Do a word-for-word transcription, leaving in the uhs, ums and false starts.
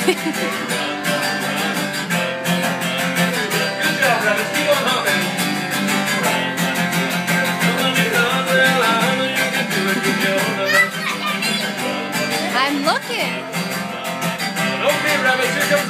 job, Rabbit. Keep on humming. I'm looking. Okay, Rabbit, here comes